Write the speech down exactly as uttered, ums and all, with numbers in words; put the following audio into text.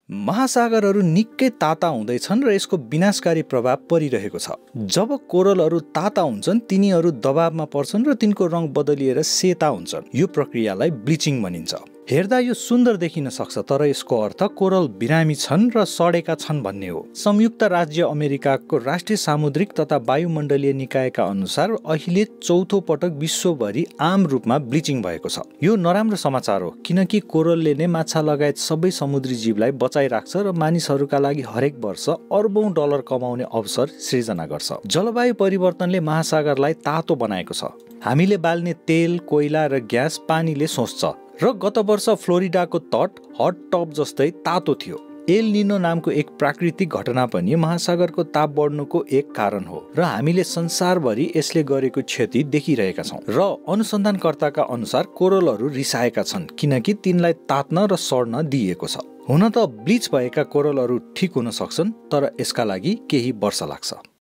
महासागरहरू निकै ताता हुँदैछन् र यसको विनाशकारी प्रभाव परिरहेको छ। जब कोरलहरू ताता हुन्छन् तिनीहरू दबावमा पर्छन् र तिनको रङ बदलिएर सेता हुन्छन्। यो प्रक्रियालाई ब्लिचिङ भनिन्छ। हेर्दा यो सुन्दर देखिन सक्छ, तर यसको अर्थ कोरल बिरामी छन् र सडेका छन् भन्ने हो। संयुक्त राज्य अमेरिकाको राष्ट्रिय सामुद्रिक तथा वायुमण्डलीय निकायका अनुसार अहिले चौथो पटक विश्वभरि आम रूपमा ब्लिचिङ भएको छ। यो नराम्रो समाचार हो, किनकि कोरलले नै माछा लगायत सबै समुद्री जीवलाई बचाइराख्छ र मानिसहरूका लागि हरेक वर्ष अर्बौं डलर कमाउने अवसर सृजना गर्छ। जलवायु परिवर्तनले महासागरलाई तातो बनाएको छ। हामीले बाल्ने तेल, कोइला र ग्यास पानीले सोच्छ र गत वर्ष फ्लोरिडाको तट हट टब जस्तै तातो थियो। एल निनो नामको एक प्राकृतिक घटना पनि महासागरको ताप बढ्नुको एक कारण हो र हामीले संसारभरि यसले गरेको क्षति देखिरहेका छौँ। र अनुसन्धानकर्ताका अनुसार कोरलहरू रिसाएका छन् किनकि तिनलाई तात्न र सड्न दिइएको छ। हुन त ब्लिच भएका कोरलहरू ठिक हुन सक्छन्, तर यसका लागि केही वर्ष लाग्छ।